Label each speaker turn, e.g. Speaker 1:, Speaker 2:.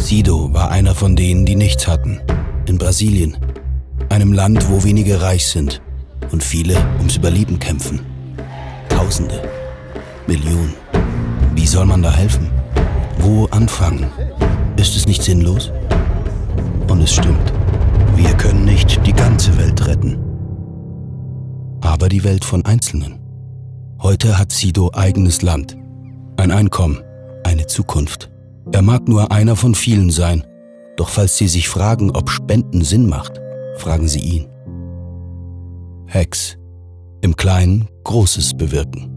Speaker 1: Sido war einer von denen, die nichts hatten. In Brasilien, einem Land, wo wenige reich sind und viele ums Überleben kämpfen. Tausende, Millionen. Wie soll man da helfen? Wo anfangen? Ist es nicht sinnlos? Und es stimmt. Wir können nicht die ganze Welt retten. Aber die Welt von Einzelnen. Heute hat Sido eigenes Land, ein Einkommen, eine Zukunft. Er mag nur einer von vielen sein, doch falls Sie sich fragen, ob Spenden Sinn macht, fragen Sie ihn. Hex. Im Kleinen Großes bewirken.